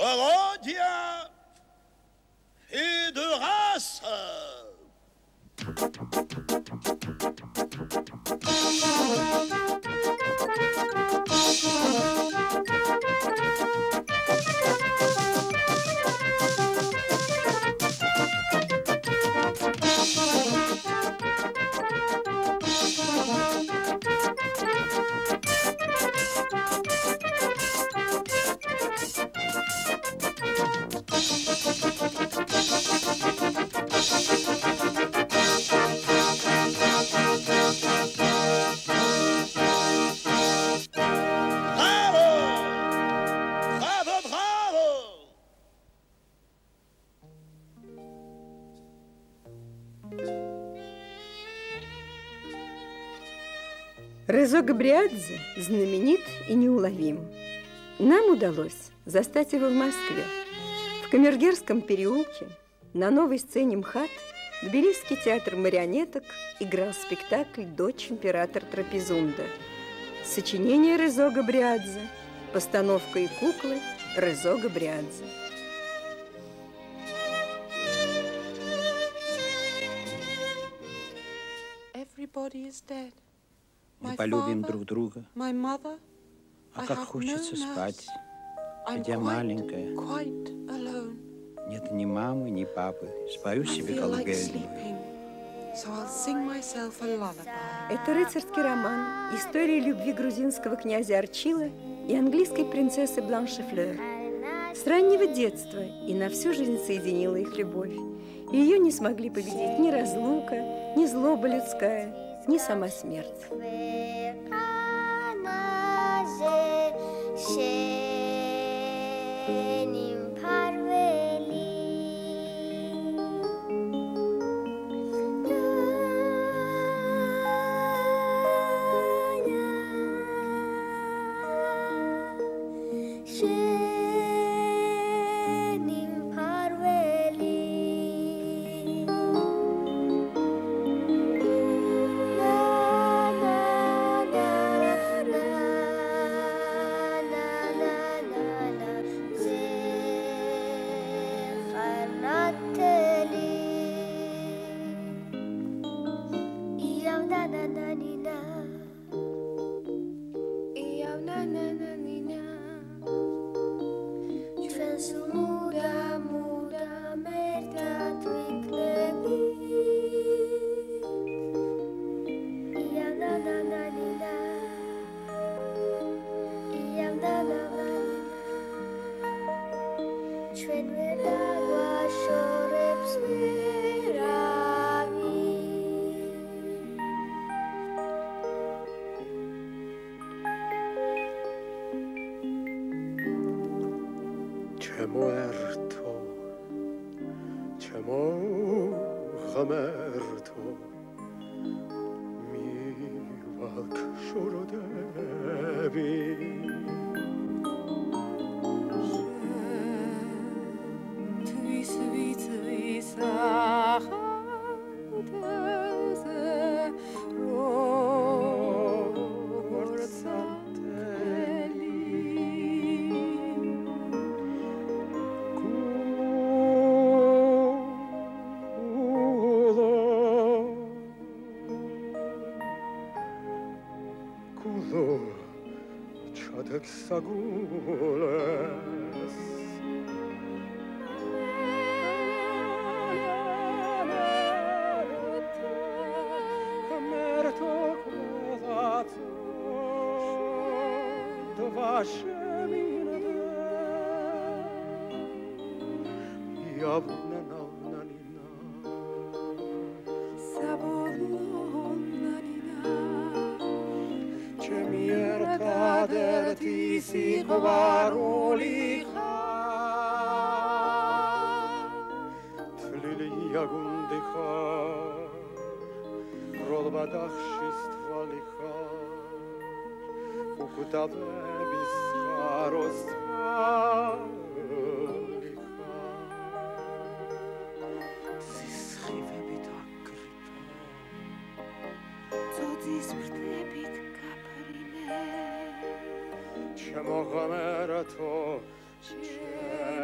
Володя Федорас. Резо Габриадзе знаменит и неуловим. Нам удалось застать его в Москве. В Камергерском переулке на новой сцене МХАТ Тбилисский театр марионеток играл спектакль «Дочь императора Трапезунда». Сочинение Резо Габриадзе, постановка и куклы Резо Габриадзе. Everybody is dead. Мы полюбим друг друга. А как хочется спать, хотя маленькая. Нет ни мамы, ни папы. Спою себе колыбельную. Это рыцарский роман, история любви грузинского князя Арчила и английской принцессы Бланшефлёр. С раннего детства и на всю жизнь соединила их любовь. Ее не смогли победить ни разлука, ни злоба людская, ни сама смерть. Чему гомера то,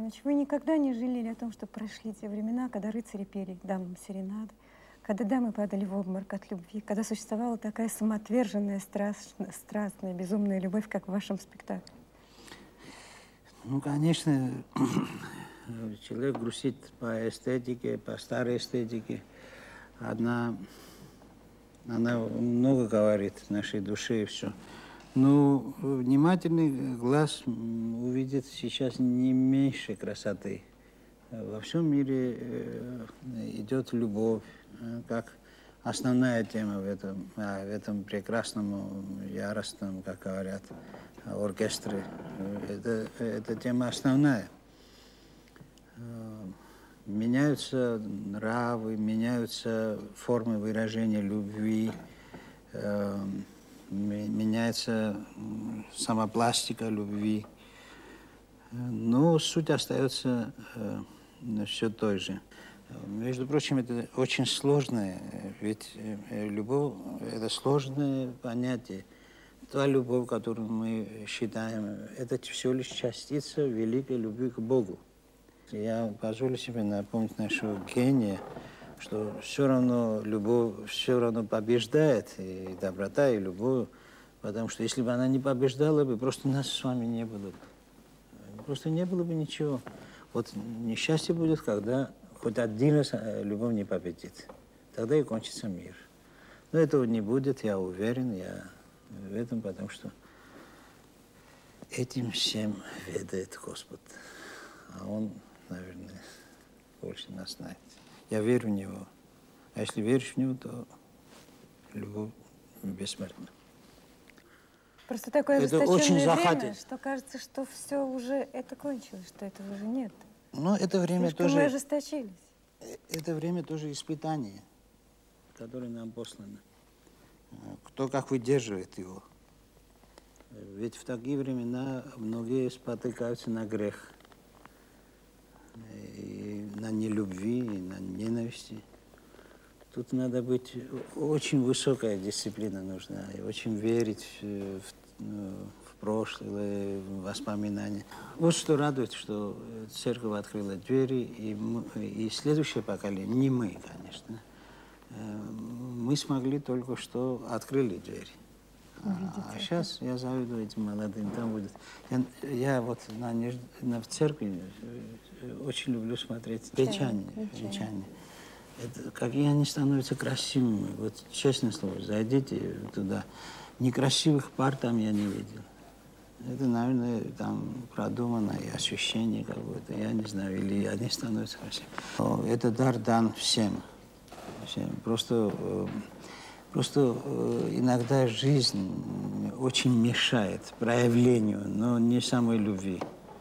Иванович, вы никогда не жалели о том, что прошли те времена, когда рыцари пели дамам серенады, когда дамы падали в обморок от любви, когда существовала такая самоотверженная, страстная, безумная любовь, как в вашем спектакле? Ну, конечно, человек грустит по эстетике, по старой эстетике. Она много говорит нашей душе и все. Но внимательный глаз увидит сейчас не меньше красоты. Во всем мире идет любовь, как основная тема в этом прекрасном, яростном, как говорят, оркестре. Это тема основная. Меняются нравы, меняются формы выражения любви, меняется сама пластика любви. Но суть остается все той же. Между прочим, это очень сложное, ведь любовь – это сложное понятие. Та любовь, которую мы считаем, это всего лишь частица великой любви к Богу. Я позволю себе напомнить нашего гения, что все равно любовь все равно побеждает, и доброта, и любовь, потому что если бы она не побеждала бы, просто нас с вами не было бы. Просто не было бы ничего. Вот несчастье будет, когда хоть один раз любовь не победит. Тогда и кончится мир. Но этого не будет, я уверен, я в этом, потому что этим всем ведает Господь. А Он, наверное, больше нас знает. Я верю в Него. А если веришь в Него, то любовь бессмертна. Просто такое ожесточенное время, что кажется, что все уже это кончилось, что этого уже нет. Но это время слишком тоже... мы ожесточились. Это время тоже испытание, которое нам послано. Кто как выдерживает его. Ведь в такие времена многие спотыкаются на грех. И на нелюбви, и на ненависти. Тут надо быть, очень высокая дисциплина нужна, и очень верить в прошлое, в воспоминания. Вот что радует, что церковь открыла двери, и следующее поколение, не мы, конечно, мы смогли только что открыли двери. А сейчас я завидую этим молодым, там будет. Я вот в церкви очень люблю смотреть венчание. Это, какие они становятся красивыми. Вот честное слово, зайдите туда. Некрасивых пар там я не видел. Это, наверное, там продумано и ощущение какое-то, я не знаю, или они становятся красивыми. Это дар дан всем. Просто иногда жизнь очень мешает проявлению, но не самой любви.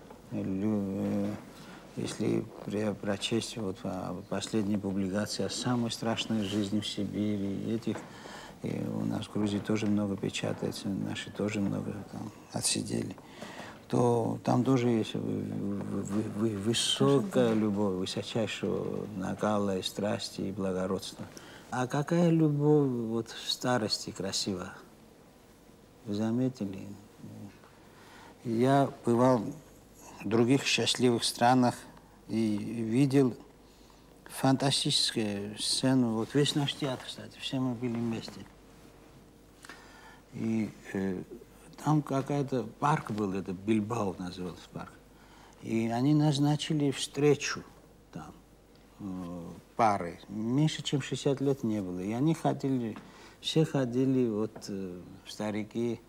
Если прочесть вот последние публикации о самой страшной жизни в Сибири, и у нас в Грузии тоже много печатается, наши тоже много там отсидели, то там тоже есть высокая любовь, высочайшего накала и страсти, и благородства. А какая любовь вот в старости красива? Вы заметили? Я бывал в других счастливых странах и видел фантастическую сцену. Вот весь наш театр, кстати, все мы были вместе. И там какой-то парк был, это Бильбао назывался парк. И они назначили встречу там, пары. Меньше, чем 60 лет не было. И они ходили, все ходили, вот старики,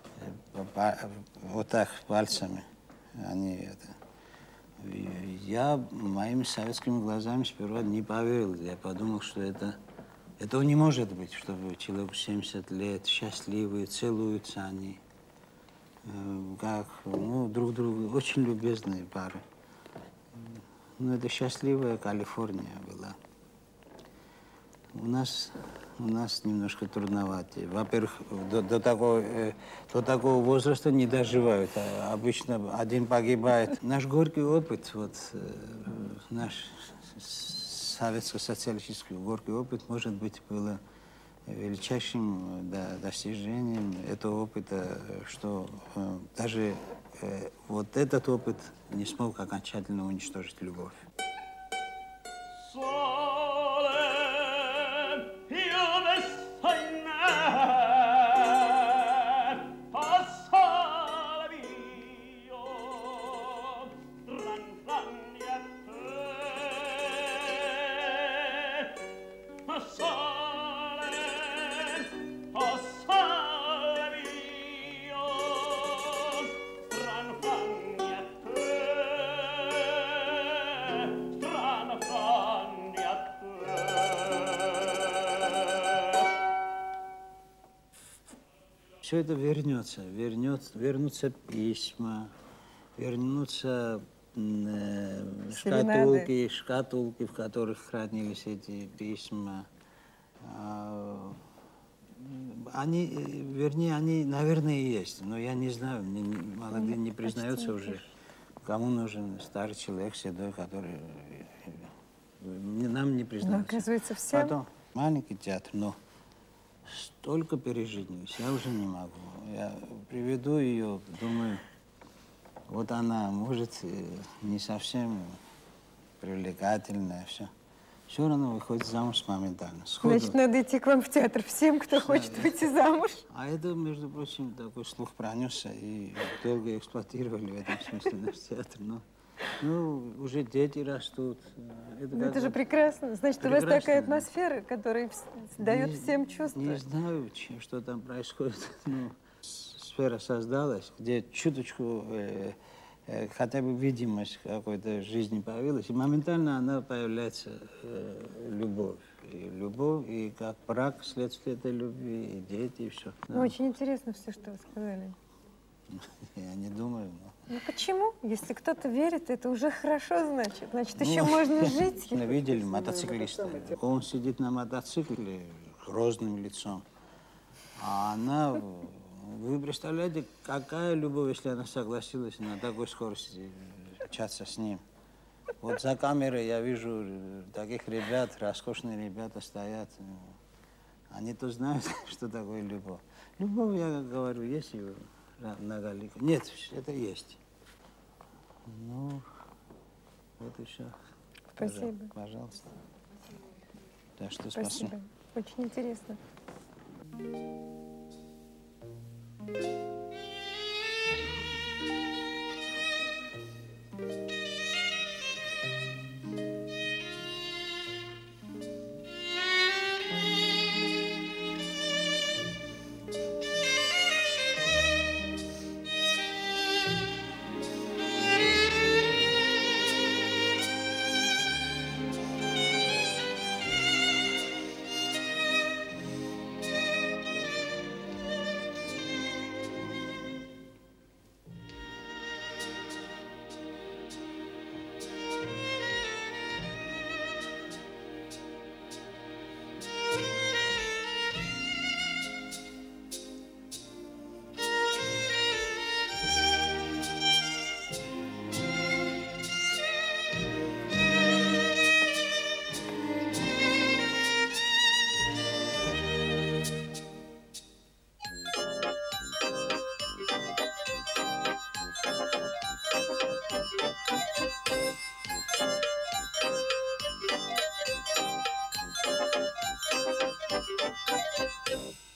вот так, пальцами. Они это... Я моими советскими глазами сперва не поверил. Я подумал, что этого не может быть, чтобы человеку 70 лет, счастливые, целуются они. Как, друг другу, очень любезные пары. Ну, это счастливая Калифорния была. У нас немножко трудновато. Во-первых, до такого возраста не доживают. Обычно один погибает. Наш горький опыт, вот наш советско-социалистический горький опыт, может быть, было величайшим достижением этого опыта, что даже вот этот опыт не смог окончательно уничтожить любовь. Все это вернутся письма, вернутся шкатулки, в которых хранились эти письма. Они, вернее, они, наверное, и есть, но я не знаю, молодые не признаются уже. Кому нужен старый человек, седой, который нам не признается. Но, оказывается, всем. Потом маленький театр, но столько пережитий, я уже не могу. Я приведу ее, думаю, вот она, может, не совсем привлекательная, все. Все равно выходит замуж моментально. Сходу. Значит, надо идти к вам в театр всем, кто хочет выйти замуж. А это, между прочим, такой слух пронесся, и долго эксплуатировали в этом смысле наш театр. Ну, уже дети растут. Это же прекрасно. Значит, у вас такая атмосфера, которая дает всем чувства. Не знаю, что там происходит. Ну, сфера создалась, где чуточку хотя бы видимость какой-то жизни появилась, и моментально она появляется любовь. И любовь, и как брак, следствие этой любви, и дети, и все. Ну, очень интересно все, что вы сказали. Я не думаю, но... Ну почему? Если кто-то верит, это уже хорошо, значит. Значит, еще можно жить. Мы видели мотоциклиста. Он сидит на мотоцикле грозным лицом, а она... Вы представляете, какая любовь, если она согласилась на такой скорости общаться с ним? Вот за камерой я вижу таких ребят, роскошные ребята стоят. Они-то знают, что такое любовь. Любовь, я говорю, есть ее многоликая. Нет, это есть. Ну, вот и все. Спасибо. Пожалуйста. Так что спасибо. Очень интересно. Thank you.